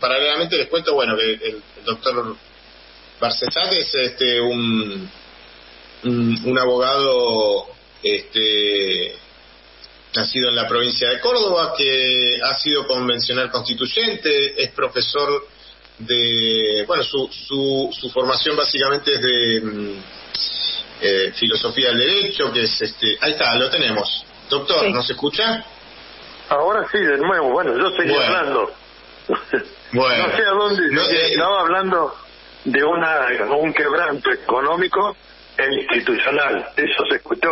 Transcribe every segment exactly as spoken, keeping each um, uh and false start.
paralelamente les cuento, bueno, que el, el doctor Barcesat es este un, un, un abogado este nacido en la provincia de Córdoba, que ha sido convencional constituyente, es profesor de, bueno, su su, su formación básicamente es de eh, filosofía del derecho, que es este, ahí está, lo tenemos. Doctor, ¿nos escucha? Ahora sí, de nuevo, bueno, yo seguí bueno. hablando. Bueno. No sé a dónde, no, eh, estaba hablando de una un quebranto económico e institucional, eso se escuchó.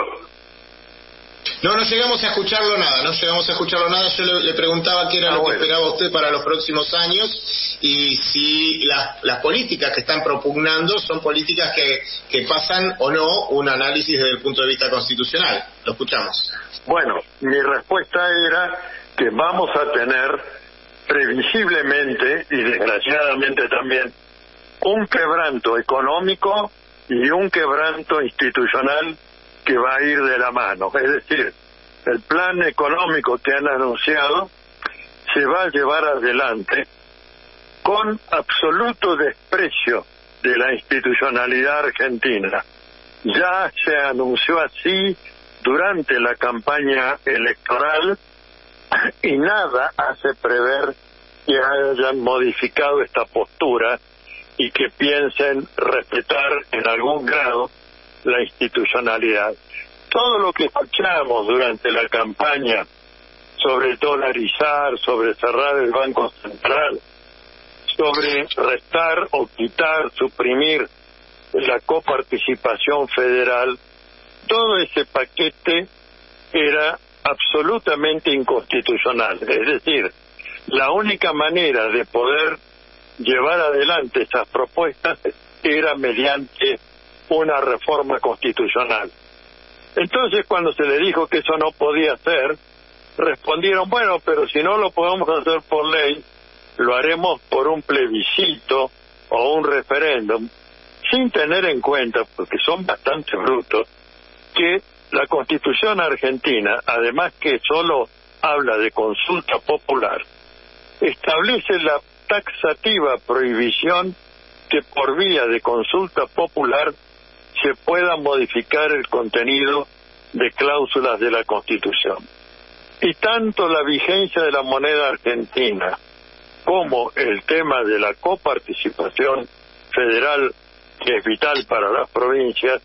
No, no llegamos a escucharlo nada, no llegamos a escucharlo nada. Yo le, le preguntaba qué era ah, lo bueno. que esperaba usted para los próximos años y si las, las políticas que están propugnando son políticas que, que pasan o no un análisis desde el punto de vista constitucional. Lo escuchamos. Bueno, mi respuesta era que vamos a tener previsiblemente y desgraciadamente también un quebranto económico y un quebranto institucional que va a ir de la mano. Es decir, el plan económico que han anunciado se va a llevar adelante con absoluto desprecio de la institucionalidad argentina. Ya se anunció así durante la campaña electoral y nada hace prever que hayan modificado esta postura y que piensen respetar en algún grado la institucionalidad. Todo lo que escuchamos durante la campaña sobre dolarizar, sobre cerrar el Banco Central, sobre restar o quitar, suprimir la coparticipación federal, todo ese paquete era absolutamente inconstitucional. Es decir, la única manera de poder llevar adelante esas propuestas era mediante una reforma constitucional. Entonces, cuando se le dijo que eso no podía ser, respondieron, bueno, pero si no lo podemos hacer por ley, lo haremos por un plebiscito o un referéndum, sin tener en cuenta, porque son bastante brutos, que la Constitución argentina, además que solo habla de consulta popular, establece la taxativa prohibición que por vía de consulta popular se pueda modificar el contenido de cláusulas de la Constitución. Y tanto la vigencia de la moneda argentina como el tema de la coparticipación federal, que es vital para las provincias,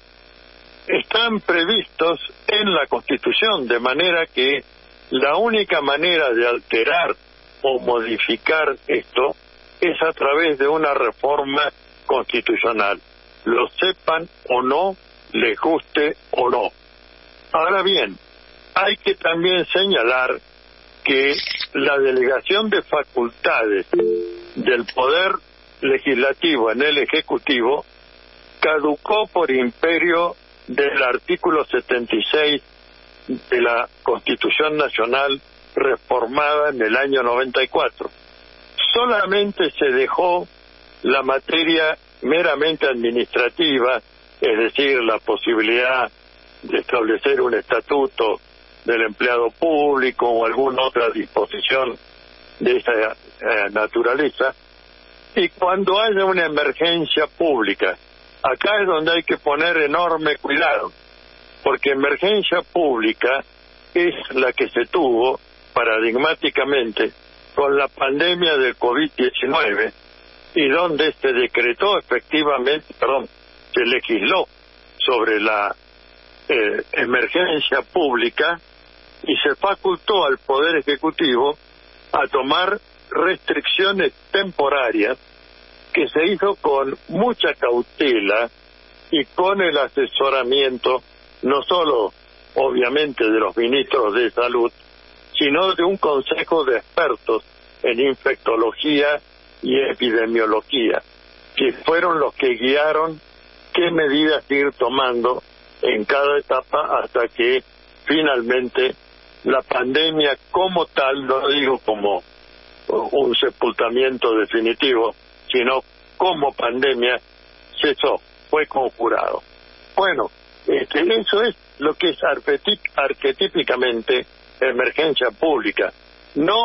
están previstos en la Constitución, de manera que la única manera de alterar o modificar esto es a través de una reforma constitucional, lo sepan o no, les guste o no. Ahora bien, hay que también señalar que la delegación de facultades del Poder Legislativo en el Ejecutivo caducó por imperio del artículo setenta y seis de la Constitución Nacional reformada en el año noventa y cuatro. Solamente se dejó la materia meramente administrativa, es decir, la posibilidad de establecer un estatuto del empleado público o alguna otra disposición de esa eh, naturaleza. Y cuando haya una emergencia pública, acá es donde hay que poner enorme cuidado, porque emergencia pública es la que se tuvo paradigmáticamente con la pandemia del COVID diecinueve, y donde se decretó efectivamente, perdón, se legisló sobre la eh, emergencia pública y se facultó al Poder Ejecutivo a tomar restricciones temporarias, que se hizo con mucha cautela y con el asesoramiento no solo obviamente de los ministros de salud, sino de un consejo de expertos en infectología y epidemiología, que fueron los que guiaron qué medidas ir tomando en cada etapa hasta que finalmente la pandemia como tal, no digo como un sepultamiento definitivo, sino como pandemia, cesó, fue conjurado. Bueno, este, eso es lo que es arquetípicamente emergencia pública, no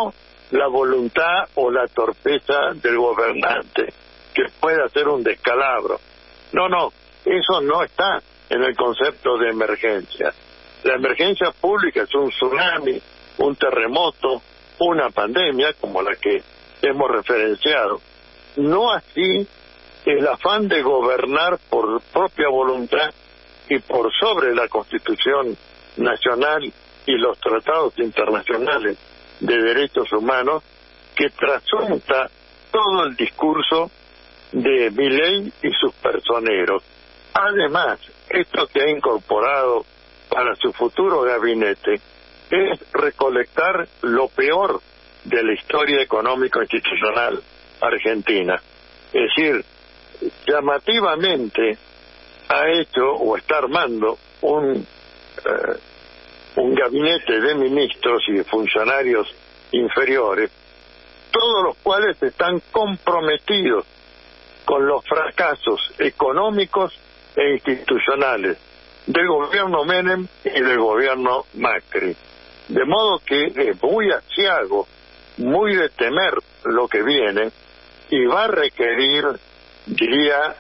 la voluntad o la torpeza del gobernante, que pueda hacer un descalabro. No, no, eso no está en el concepto de emergencia. La emergencia pública es un tsunami, un terremoto, una pandemia como la que hemos referenciado. No así el afán de gobernar por propia voluntad y por sobre la Constitución Nacional y los tratados internacionales de derechos humanos, que trasunta todo el discurso de Milei y sus personeros. Además, esto que ha incorporado para su futuro gabinete es recolectar lo peor de la historia económico-institucional argentina. Es decir, llamativamente ha hecho o está armando un eh, un gabinete de ministros y de funcionarios inferiores, todos los cuales están comprometidos con los fracasos económicos e institucionales del gobierno Menem y del gobierno Macri. De modo que es muy aciago, muy de temer lo que viene, y va a requerir, diría,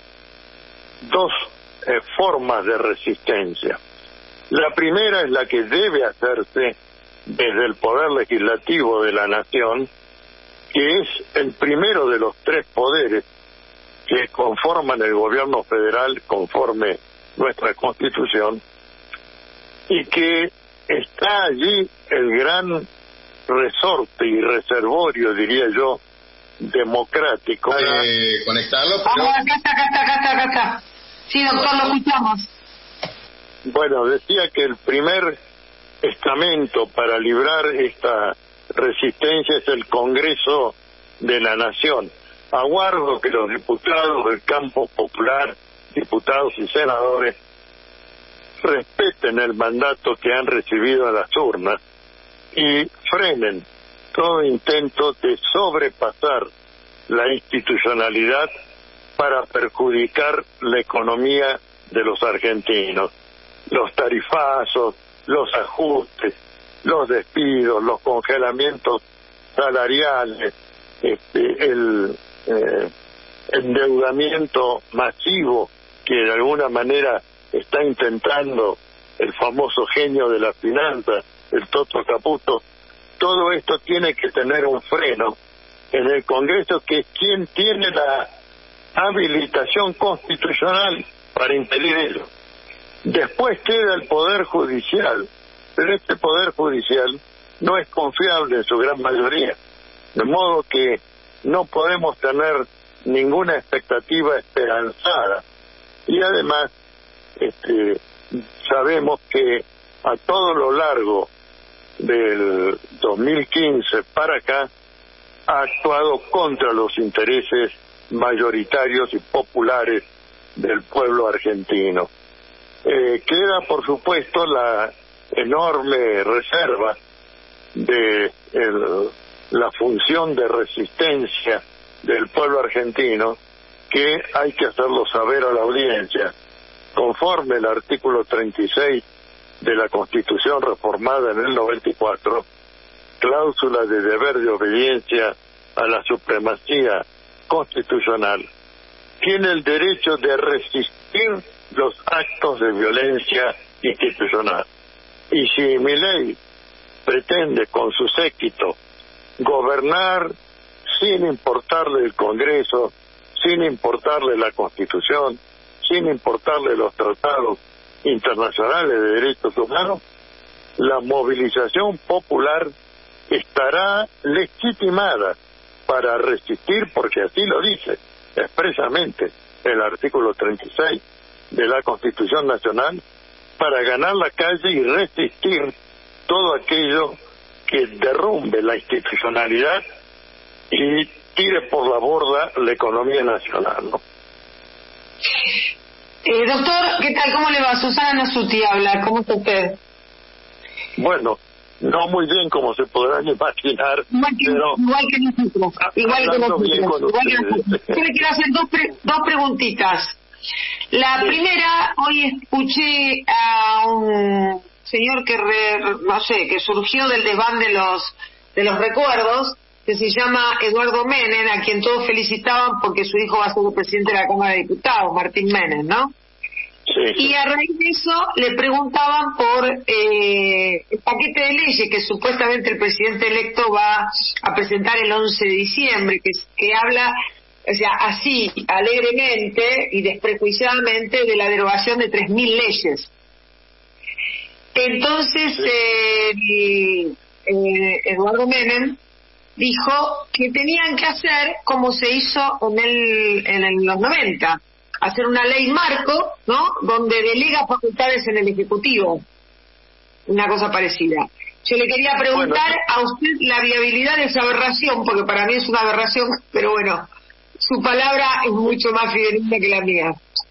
dos eh, formas de resistencia. La primera es la que debe hacerse desde el poder legislativo de la nación, que es el primero de los tres poderes que conforman el gobierno federal conforme nuestra Constitución, y que está allí el gran resorte y reservorio, diría yo, democrático. Eh, conectarlo, pero... Vamos, acá está, acá está, acá está, acá está. Sí, doctor, lo escuchamos. Bueno, decía que el primer estamento para librar esta resistencia es el Congreso de la Nación. Aguardo que los diputados del campo popular, diputados y senadores, respeten el mandato que han recibido a las urnas y frenen todo intento de sobrepasar la institucionalidad para perjudicar la economía de los argentinos. Los tarifazos, los ajustes, los despidos, los congelamientos salariales, este, el eh, endeudamiento masivo que de alguna manera está intentando el famoso genio de la finanza, el Toto Caputo. Todo esto tiene que tener un freno en el Congreso, que es quien tiene la habilitación constitucional para impedir ello. Después queda el Poder Judicial, pero este Poder Judicial no es confiable en su gran mayoría, de modo que no podemos tener ninguna expectativa esperanzada. Y además, este, sabemos que a todo lo largo del dos mil quince para acá ha actuado contra los intereses mayoritarios y populares del pueblo argentino. Eh, queda, por supuesto, la enorme reserva de el, la función de resistencia del pueblo argentino, que hay que hacerlo saber a la audiencia. Conforme el artículo treinta y seis de la Constitución reformada en el noventa y cuatro, cláusula de deber de obediencia a la supremacía constitucional, tiene el derecho de resistir los actos de violencia institucional. Y si Milei pretende con su séquito gobernar sin importarle el Congreso, sin importarle la Constitución, sin importarle los tratados internacionales de derechos humanos, la movilización popular estará legitimada para resistir, porque así lo dice expresamente el artículo treinta y seis de la Constitución Nacional, para ganar la calle y resistir todo aquello que derrumbe la institucionalidad y tire por la borda la economía nacional, ¿no? Eh, doctor, ¿qué tal? ¿Cómo le va? Susana Nasuti habla. ¿Cómo está usted? Bueno, no muy bien, como se podrán imaginar. Igual que, pero igual que nosotros. Igual que nosotros. Igual que nosotros. Yo le quiero hacer dos, pre, dos preguntitas. La sí. primera, hoy escuché a un señor que, re, no sé, que surgió del desván de los de los recuerdos, que se llama Eduardo Menem, a quien todos felicitaban porque su hijo va a ser el presidente de la Cámara de Diputados, Martín Menem, ¿no? Sí. Y a raíz de eso le preguntaban por eh, el paquete de leyes que supuestamente el presidente electo va a presentar el once de diciembre, que, que habla, o sea, así, alegremente y desprejuiciadamente, de la derogación de tres mil leyes. Entonces, Sí. eh, eh, Eduardo Menem dijo que tenían que hacer como se hizo en, el, en el, los noventa, hacer una ley marco, ¿no?, donde delega facultades en el Ejecutivo, una cosa parecida. Yo le quería preguntar bueno. a usted la viabilidad de esa aberración, porque para mí es una aberración, pero bueno, su palabra es mucho más fidedigna que la mía.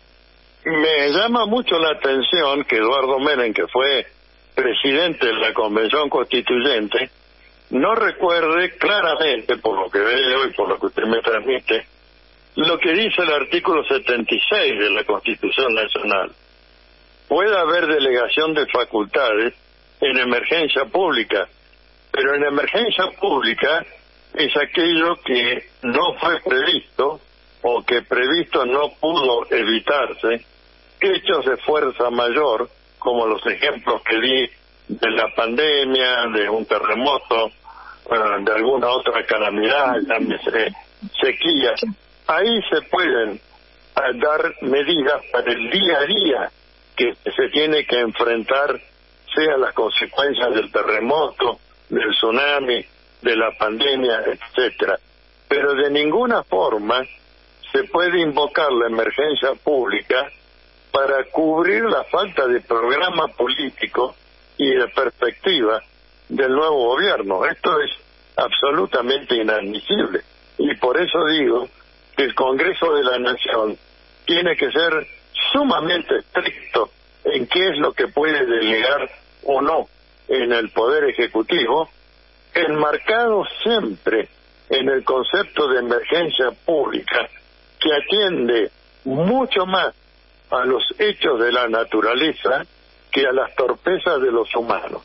Me llama mucho la atención que Eduardo Menem, que fue presidente de la Convención Constituyente, no recuerde claramente, por lo que veo y por lo que usted me transmite, lo que dice el artículo setenta y seis de la Constitución Nacional. Puede haber delegación de facultades en emergencia pública, pero en emergencia pública es aquello que no fue previsto o que previsto no pudo evitarse, hechos de fuerza mayor, como los ejemplos que di de la pandemia, de un terremoto, uh, de alguna otra calamidad, llámese sequía. Ahí se pueden uh, dar medidas para el día a día que se tiene que enfrentar, sea las consecuencias del terremoto, del tsunami, de la pandemia, etcétera. Pero de ninguna forma se puede invocar la emergencia pública para cubrir la falta de programa político y de perspectiva del nuevo gobierno. Esto es absolutamente inadmisible. Y por eso digo que el Congreso de la Nación tiene que ser sumamente estricto en qué es lo que puede delegar o no en el Poder Ejecutivo, enmarcado siempre en el concepto de emergencia pública, que atiende mucho más a los hechos de la naturaleza que a las torpezas de los humanos.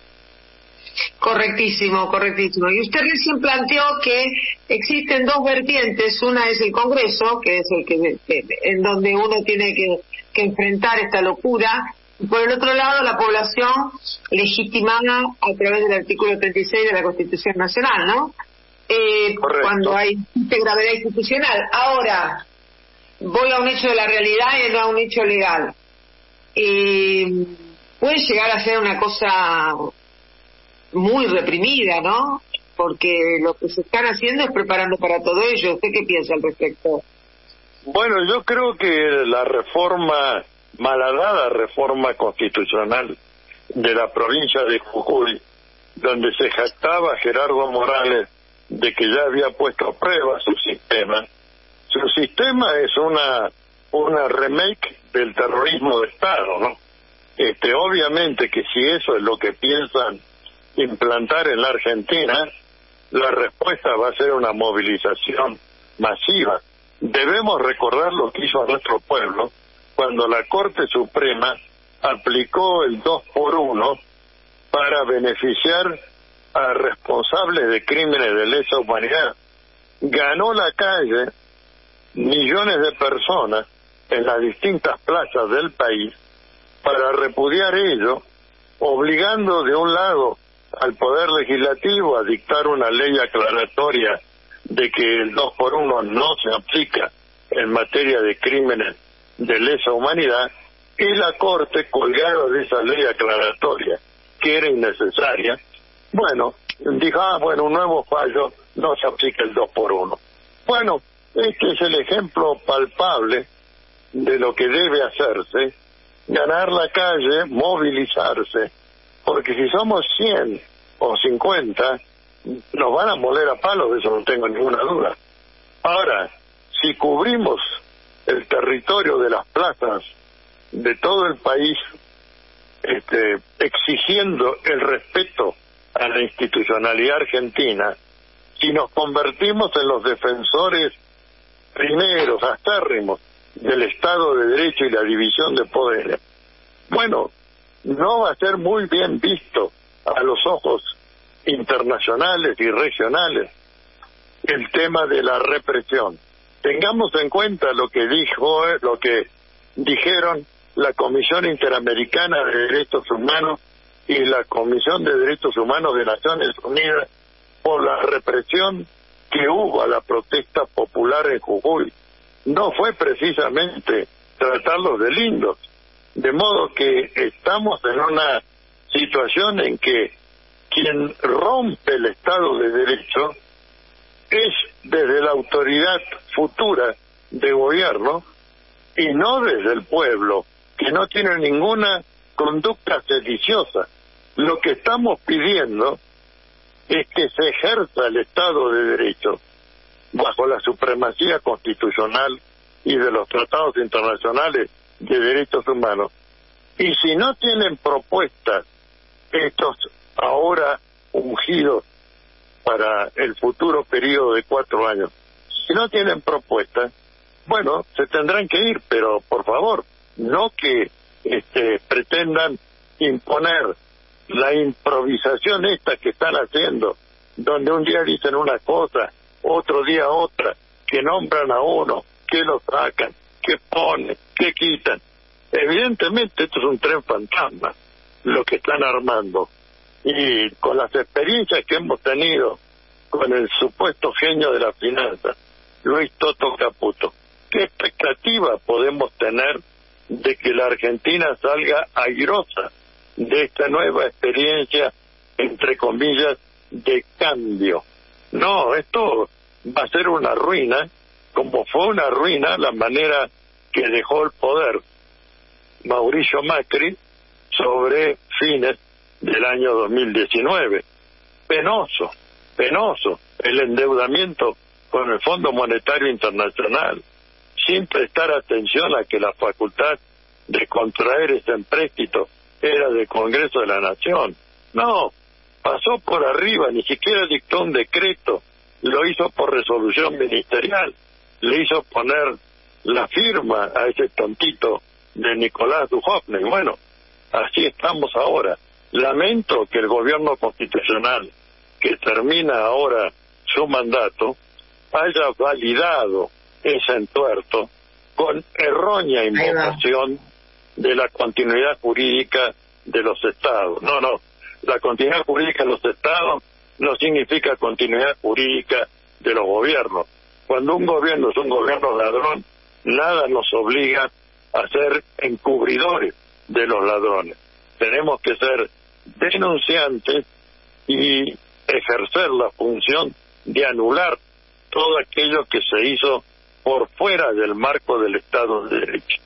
Correctísimo, correctísimo. Y usted recién planteó que existen dos vertientes. Una es el Congreso, que es el que en donde uno tiene que, que enfrentar esta locura, y por el otro lado la población legitimada a través del artículo treinta y seis de la Constitución Nacional, ¿no? Eh, cuando hay gravedad institucional. Ahora, voy a un hecho de la realidad y no a un hecho legal. Eh, puede llegar a ser una cosa muy reprimida, ¿no? Porque lo que se están haciendo es preparando para todo ello. ¿Usted qué piensa al respecto? Bueno, yo creo que la reforma, malhadada reforma constitucional de la provincia de Jujuy, donde se jactaba Gerardo Morales de que ya había puesto a prueba su sistema, su sistema es una una remake del terrorismo de Estado, ¿no? Este, obviamente que si eso es lo que piensan implantar en la Argentina, la respuesta va a ser una movilización masiva. Debemos recordar lo que hizo a nuestro pueblo cuando la Corte Suprema aplicó el dos por uno para beneficiar a responsables de crímenes de lesa humanidad. Ganó la calle millones de personas en las distintas plazas del país para repudiar ello, obligando de un lado al Poder Legislativo a dictar una ley aclaratoria de que el dos por uno no se aplica en materia de crímenes de lesa humanidad, y la Corte, colgada de esa ley aclaratoria, que era innecesaria, bueno, dijo, ah, bueno, un nuevo fallo, no se aplica el dos por uno. Bueno, este es el ejemplo palpable de lo que debe hacerse, ganar la calle, movilizarse, porque si somos cien o cincuenta, nos van a moler a palos, de eso no tengo ninguna duda. Ahora, si cubrimos el territorio de las plazas de todo el país, este, exigiendo el respeto a la institucionalidad argentina, si nos convertimos en los defensores primeros, acérrimos, del Estado de Derecho y la división de poderes, bueno, no va a ser muy bien visto a los ojos internacionales y regionales el tema de la represión. Tengamos en cuenta lo que dijo, lo que dijeron la Comisión Interamericana de Derechos Humanos y la Comisión de Derechos Humanos de Naciones Unidas por la represión que hubo a la protesta popular en Jujuy. No fue precisamente tratarlos de lindos, de modo que estamos en una situación en que quien rompe el Estado de Derecho es desde la autoridad futura de gobierno y no desde el pueblo, que no tiene ninguna conducta sediciosa. Lo que estamos pidiendo es que se ejerza el Estado de Derecho bajo la supremacía constitucional y de los tratados internacionales de derechos humanos. Y si no tienen propuestas estos ahora ungidos para el futuro periodo de cuatro años, si no tienen propuestas, bueno, se tendrán que ir, pero por favor, no que este, pretendan imponer la improvisación esta que están haciendo, donde un día dicen una cosa, otro día otra, que nombran a uno, que lo sacan, que ponen, que quitan. Evidentemente esto es un tren fantasma, lo que están armando. Y con las experiencias que hemos tenido con el supuesto genio de la finanza, Luis Toto Caputo, ¿qué expectativa podemos tener de que la Argentina salga airosa de esta nueva experiencia, entre comillas, de cambio? No, esto va a ser una ruina, como fue una ruina la manera que dejó el poder Mauricio Macri sobre fines del año dos mil diecinueve. Penoso, penoso el endeudamiento con el Fondo Monetario Internacional, sin prestar atención a que la facultad de contraer ese empréstito era del Congreso de la Nación. No, pasó por arriba, ni siquiera dictó un decreto, lo hizo por resolución ministerial, le hizo poner la firma a ese tontito de Nicolás Dujovne. Bueno, así estamos ahora. Lamento que el gobierno constitucional, que termina ahora su mandato, haya validado ese entuerto con errónea invocación de la continuidad jurídica de los estados. No, no, la continuidad jurídica de los estados no significa continuidad jurídica de los gobiernos. Cuando un gobierno es un gobierno ladrón, nada nos obliga a ser encubridores de los ladrones. Tenemos que ser denunciantes y ejercer la función de anular todo aquello que se hizo por fuera del marco del Estado de Derecho.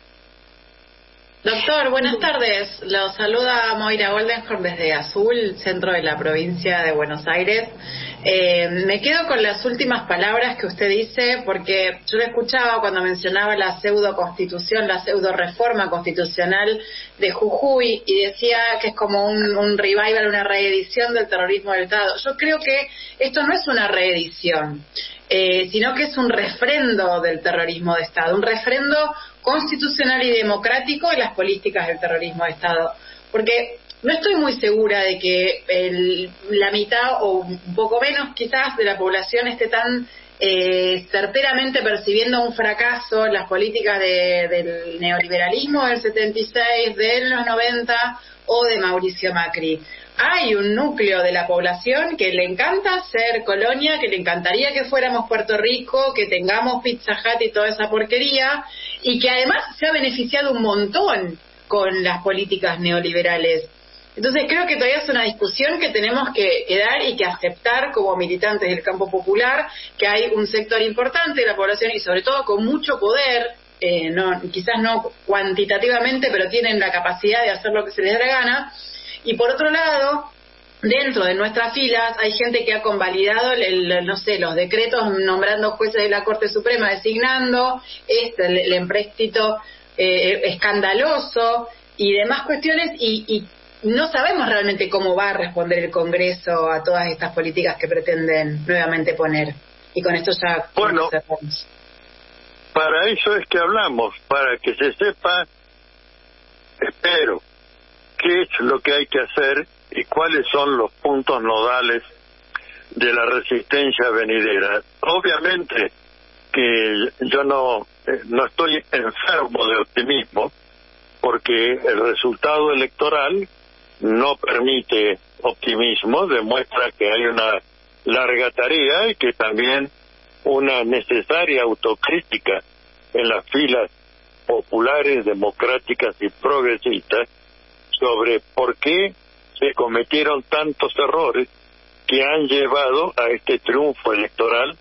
Doctor, buenas tardes. Lo saluda Moira Goldenhorn desde Azul, centro de la provincia de Buenos Aires. Eh, me quedo con las últimas palabras que usted dice, porque yo lo escuchaba cuando mencionaba la pseudo constitución, la pseudo reforma constitucional de Jujuy, y decía que es como un, un revival, una reedición del terrorismo del Estado. Yo creo que esto no es una reedición, eh, sino que es un refrendo del terrorismo de Estado, un refrendo constitucional y democrático de las políticas del terrorismo de Estado. Porque no estoy muy segura de que el, la mitad o un poco menos quizás de la población esté tan eh, certeramente percibiendo un fracaso en las políticas de, del neoliberalismo del setenta y seis, de los noventa o de Mauricio Macri. Hay un núcleo de la población que le encanta ser colonia, que le encantaría que fuéramos Puerto Rico, que tengamos Pizza Hut y toda esa porquería, y que además se ha beneficiado un montón con las políticas neoliberales. Entonces creo que todavía es una discusión que tenemos que, que dar y que aceptar como militantes del campo popular, que hay un sector importante de la población y sobre todo con mucho poder, eh, no, quizás no cuantitativamente, pero tienen la capacidad de hacer lo que se les da la gana. Y por otro lado, dentro de nuestras filas hay gente que ha convalidado el, el, no sé, los decretos nombrando jueces de la Corte Suprema, designando este el, el empréstito eh, escandaloso y demás cuestiones, y, y no sabemos realmente cómo va a responder el Congreso a todas estas políticas que pretenden nuevamente poner. Y con esto ya... Bueno, para eso es que hablamos, para que se sepa, espero, qué es lo que hay que hacer y cuáles son los puntos nodales de la resistencia venidera. Obviamente que yo no, no estoy enfermo de optimismo, porque el resultado electoral no permite optimismo, demuestra que hay una larga tarea y que también una necesaria autocrítica en las filas populares, democráticas y progresistas sobre por qué se cometieron tantos errores que han llevado a este triunfo electoral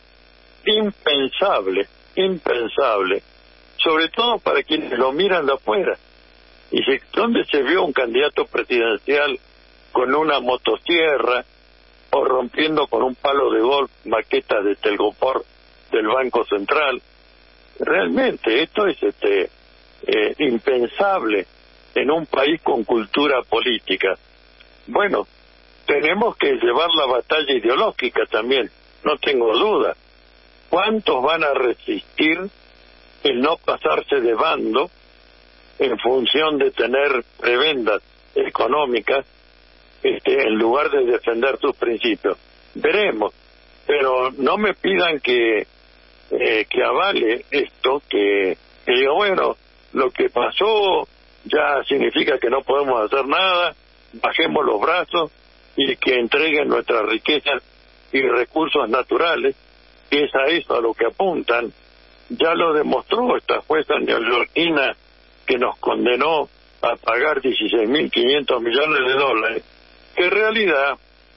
impensable, impensable, sobre todo para quienes lo miran de afuera. Y si, ¿dónde se vio un candidato presidencial con una motosierra o rompiendo con un palo de golf maquetas de Telgopor del Banco Central? Realmente esto es este eh, impensable en un país con cultura política. Bueno, tenemos que llevar la batalla ideológica también, no tengo duda. ¿Cuántos van a resistir el no pasarse de bando en función de tener prebendas económicas este, en lugar de defender sus principios? Veremos, pero no me pidan que eh, que avale esto, que, que diga, bueno, lo que pasó ya significa que no podemos hacer nada, bajemos los brazos y que entreguen nuestras riquezas y recursos naturales, que es a eso a lo que apuntan. Ya lo demostró esta jueza neoyorquina que nos condenó a pagar dieciséis mil quinientos millones de dólares, que en realidad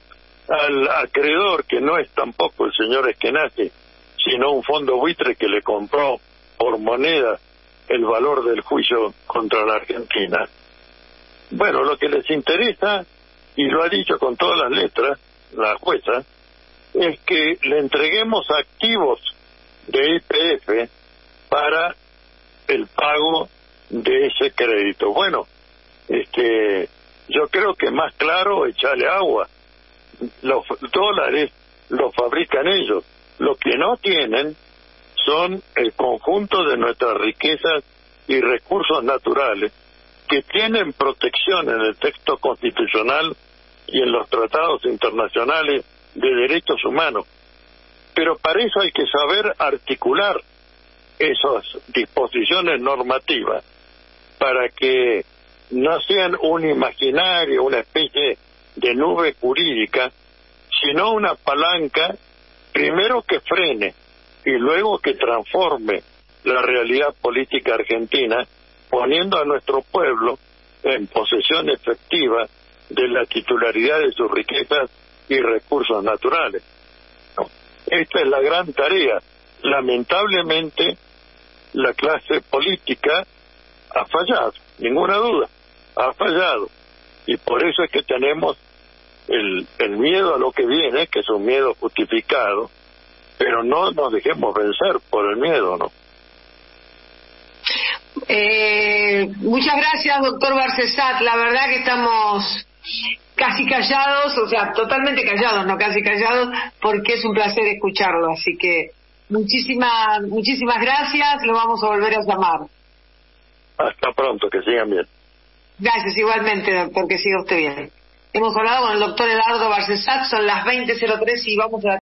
al acreedor, que no es tampoco el señor Eskenazi, sino un fondo buitre que le compró por moneda el valor del juicio contra la Argentina. Bueno, lo que les interesa, y lo ha dicho con todas las letras la jueza, es que le entreguemos activos de Y P F para el pago de ese crédito. Bueno, este, yo creo que más claro echarle agua. Los dólares los fabrican ellos. Lo que no tienen son el conjunto de nuestras riquezas y recursos naturales que tienen protección en el texto constitucional y en los tratados internacionales de derechos humanos. Pero para eso hay que saber articular esas disposiciones normativas para que no sean un imaginario, una especie de nube jurídica, sino una palanca, primero que frene y luego que transforme la realidad política argentina, poniendo a nuestro pueblo en posesión efectiva de la titularidad de sus riquezas y recursos naturales. ¿No? Esta es la gran tarea. Lamentablemente, la clase política ha fallado, ninguna duda, ha fallado. Y por eso es que tenemos el, el miedo a lo que viene, que es un miedo justificado, pero no nos dejemos vencer por el miedo, ¿no? Eh, muchas gracias, doctor Barcesat. La verdad que estamos casi callados, o sea, totalmente callados, no casi callados, porque es un placer escucharlo. Así que muchísimas, muchísimas gracias. Lo vamos a volver a llamar. Hasta pronto, que sigan bien. Gracias, igualmente, doctor, que siga usted bien. Hemos hablado con el doctor Eduardo Barcesat, son las veinte cero tres y vamos a